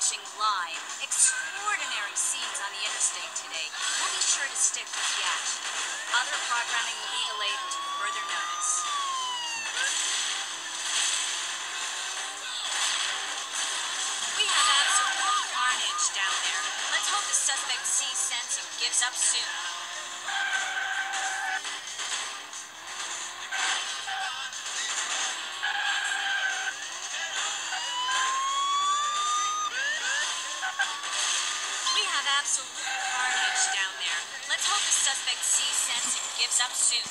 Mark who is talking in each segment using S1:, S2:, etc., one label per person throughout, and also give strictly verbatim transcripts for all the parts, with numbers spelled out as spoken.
S1: watching live. Extraordinary scenes on the interstate today. We'll be sure to stick with the action. Other programming will be delayed until further notice. We have absolute carnage down there. Let's hope the suspect sees sense and gives up soon. We have absolute carnage down there. Let's hope the suspect sees sense and gives up soon.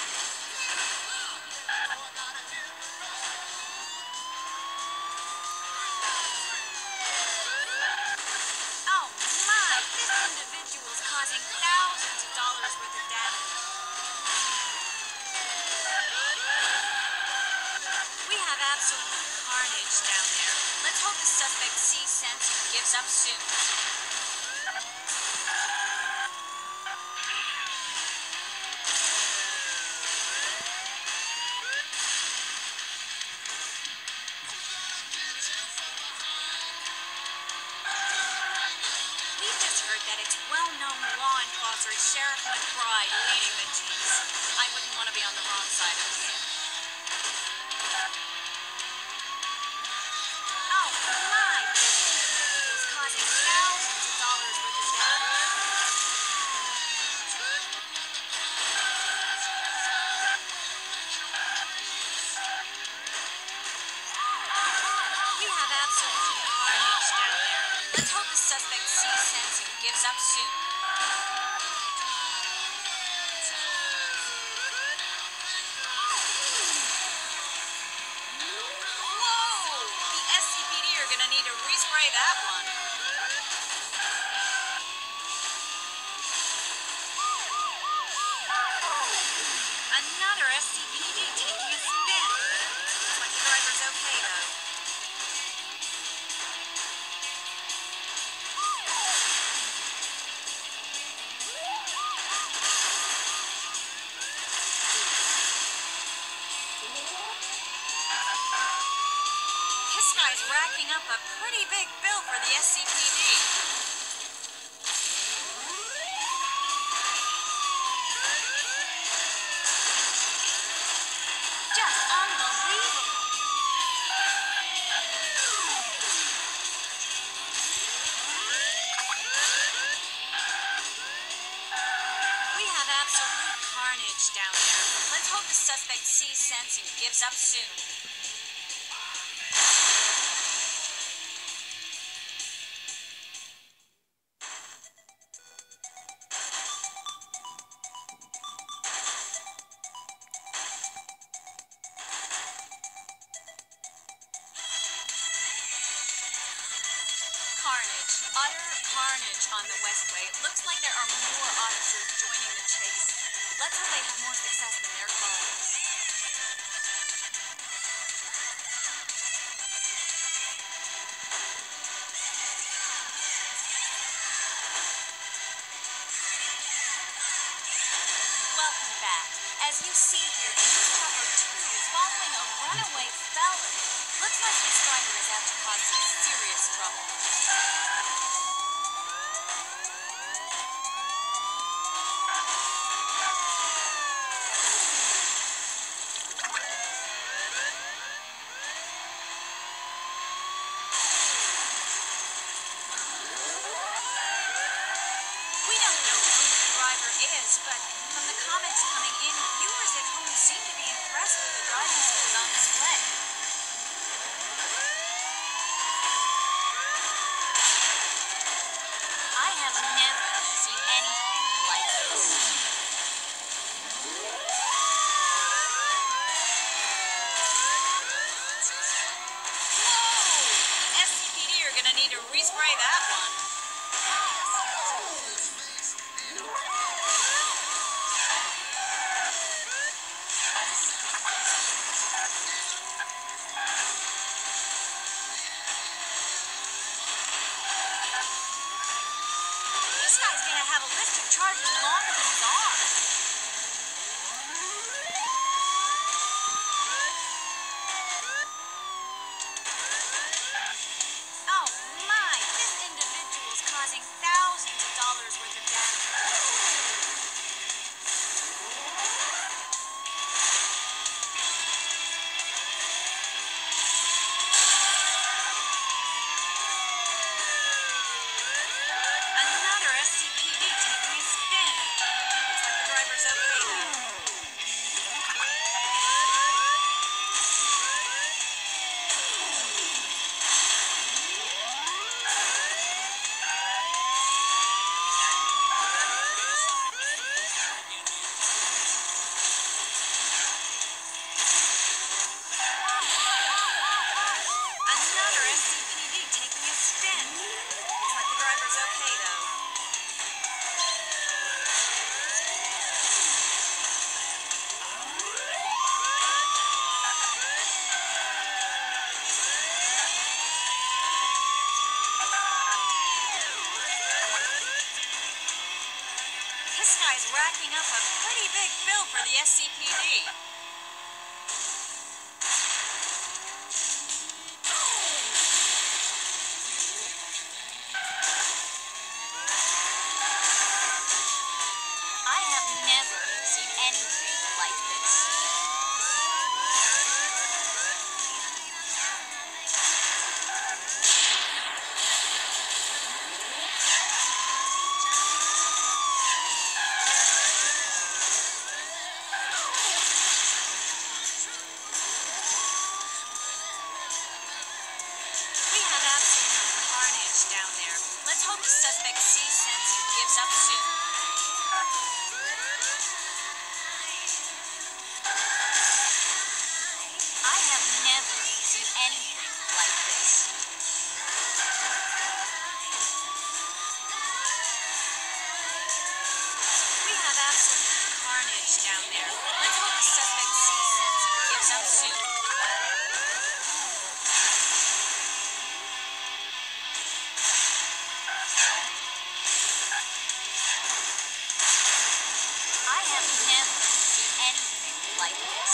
S1: Oh my! This individual is causing thousands of dollars worth of damage. We have absolute carnage down there. Let's hope the suspect sees sense and gives up soon. That it's well-known law enforcer Sheriff McBride leading the chase. I wouldn't want to be on the wrong side of him. Oh my! This individual is causing thousands of dollars worth of damage. We have absolute carnage down there. Let's hope the suspect sees sense and gives up soon. Whoa! The S C P D are gonna need to respray that one. Another S C P D taking a spin. Looks like the driver's okay though. This guy's racking up a pretty big bill for the S C P D. Just unbelievable. We have absolute carnage down there. Let's hope the suspect sees sense and gives up soon. Carnage. Utter carnage on the Westway. It looks like there are more officers joining the chase. Let's hope they have more success than their colleagues. Welcome back. As you see here, news chopper two is following a runaway felon. Looks like this driver is out to cause some serious trouble. We don't know who the driver is, but from the comments coming in, viewers at home seem to be impressed with the driving skills on display. I have never seen anything like this. Whoa! The S C P D are gonna need to respray that one. This guy's gonna have a list of charges longer than his arm. Oh my! for the S C P D. I have never seen anything like this. We have absolute carnage down there. Let's hope the suspect sees sense and gives up soon. I have never seen anything like this. We have absolute carnage down there. Let's hope the suspect sees sense and gives up soon. I have never seen anything like this.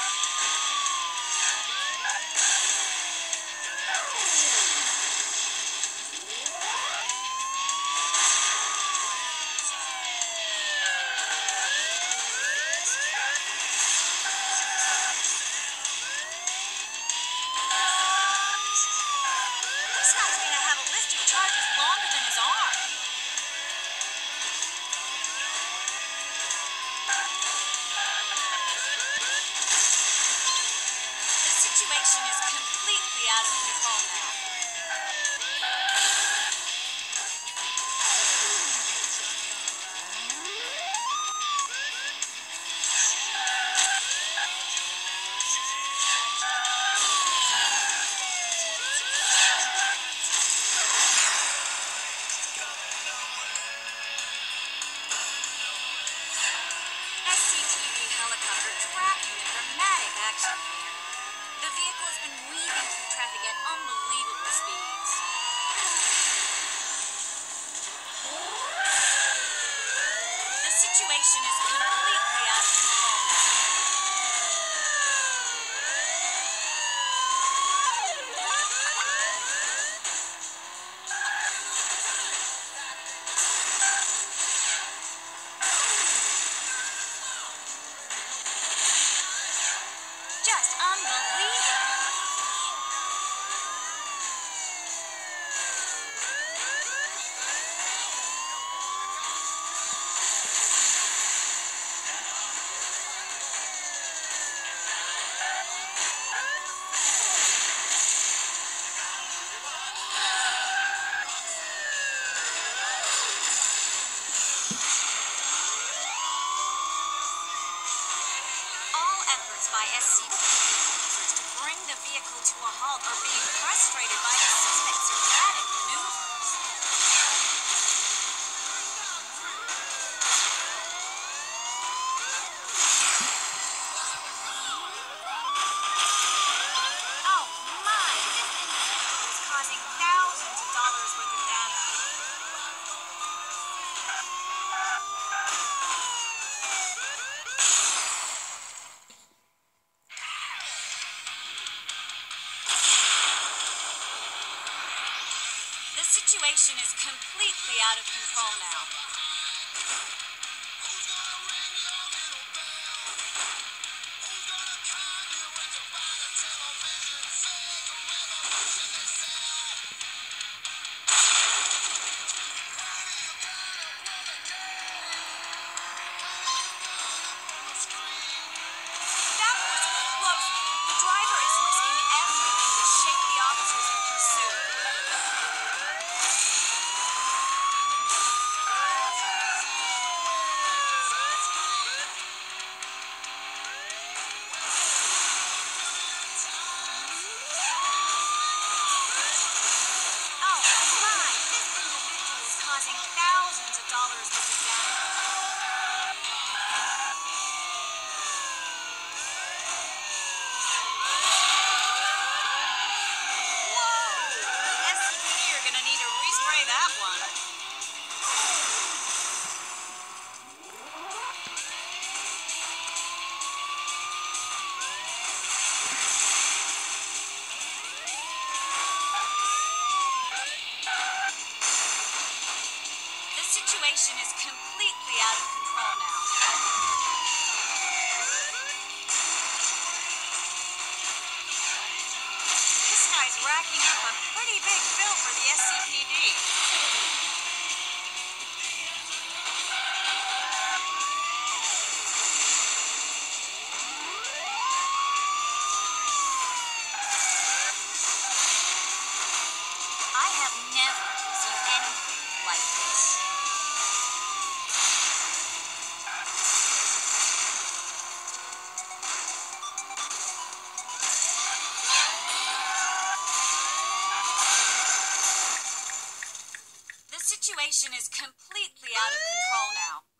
S1: This guy's gonna have a list of charges longer than his arm. The situation is completely out of control now. S C T V helicopter tracking the dramatic action here. The vehicle has been weaving through traffic at unbelievable speeds. The situation is completely out of control now. Just unbelievable. All efforts by S C P officers to bring the vehicle to a halt are being frustrated by the suspect's erratic maneuvers. Oh my, this individual is causing thousands of dollars worth of damage. The situation is completely out of control now. That was close. The driver is risking everything to shake the officers in pursuit. racking up a pretty big bill for the S C P D. I have never seen anything like this. The situation is completely out of control now.